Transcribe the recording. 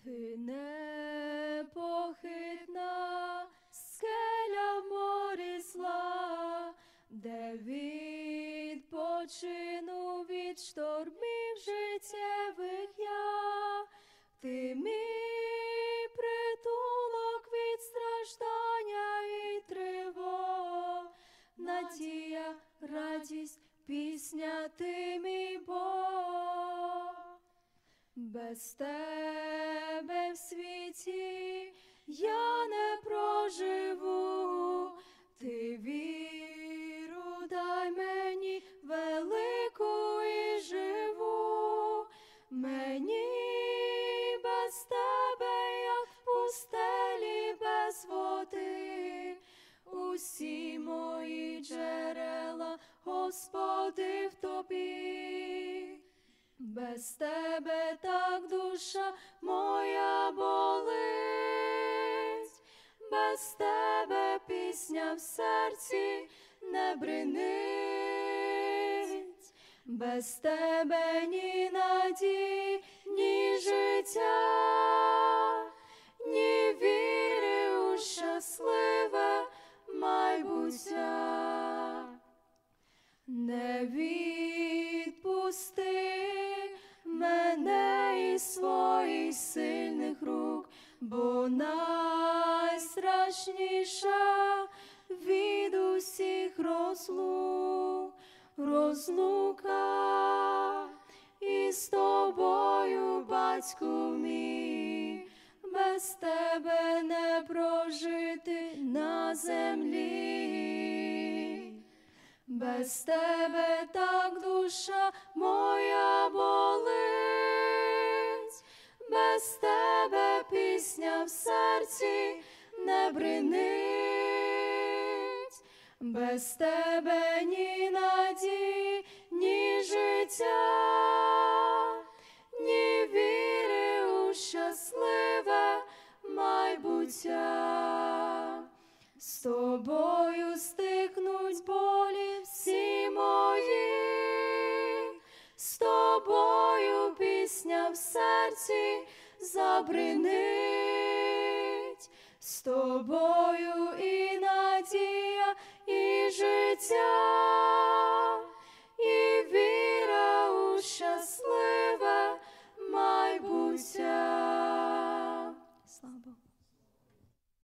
Ти непохитна скеля в морі зла, де відпочину від штормів життєвих я. Ти мій притулок від страждання і тривог, надія, радість, пісня, ти мій Бог. Без тебе в світі я не проживу, ти віру дай мені велику і живу. Мені без тебе, як в пустелі без води, усі мої джерела, Господи, в тобі. Без тебе так душа моя болить, без тебе пісня в серці не бринить, без тебе ні надії, ні життя, ні віри у щасливе майбуття. Не відпусти мене із своїх сильних рук, бо найстрашніша від усіх розлука із тобою, батьку мій, без тебе не прожити на землі. Без тебе так душа моя болить, без тебе пісня в серці не бринить, без тебе ні надії, ні життя, ні віри у щасливе майбуття. З тобою стикнуть болі всі мої, з тобою пісня в серці забринить, з тобою і